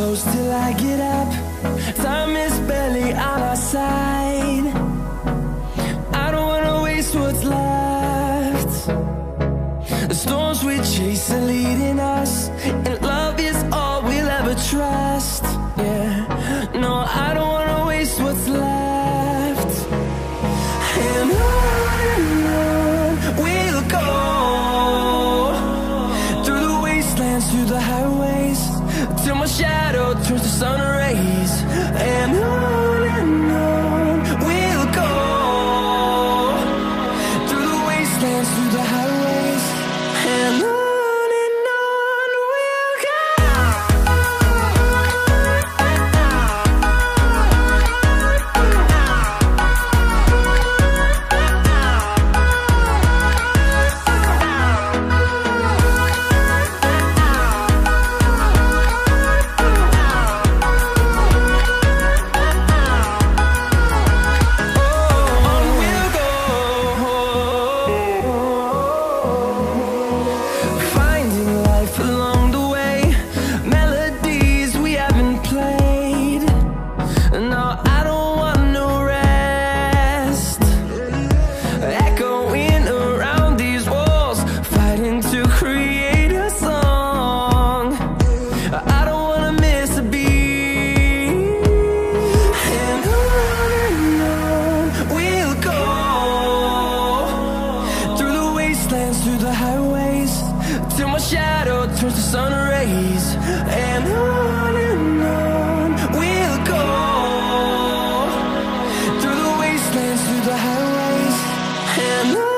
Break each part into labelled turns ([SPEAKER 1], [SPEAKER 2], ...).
[SPEAKER 1] close till I get up. Time is barely on our side. I don't wanna waste what's left. The storms we chase are leading us, and love is all we'll ever trust. Yeah, no, I don't wanna waste what's left. And on we'll go, through the wastelands, through the highways, till my shadow turns to sun rays. And on we'll go, through the wastelands, through the highways, and on we'll go. Through the highways, till my shadow turns to sun rays. And on we'll go, through the wastelands, through the highways, and on we'll go.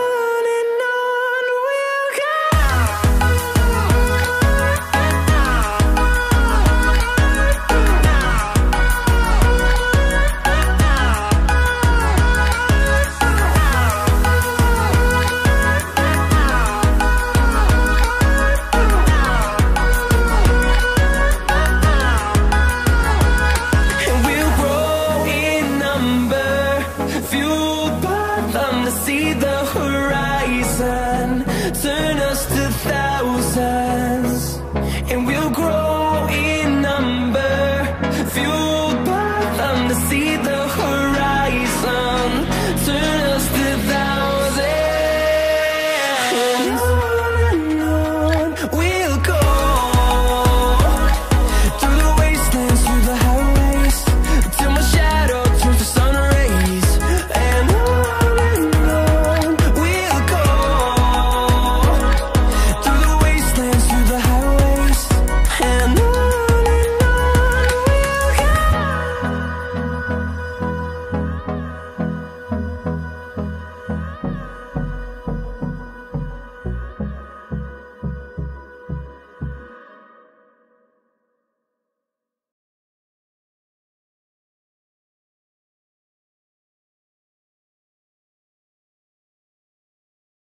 [SPEAKER 1] See the horizon, turn us to thousands, and we'll grow in number, fueled by them to see the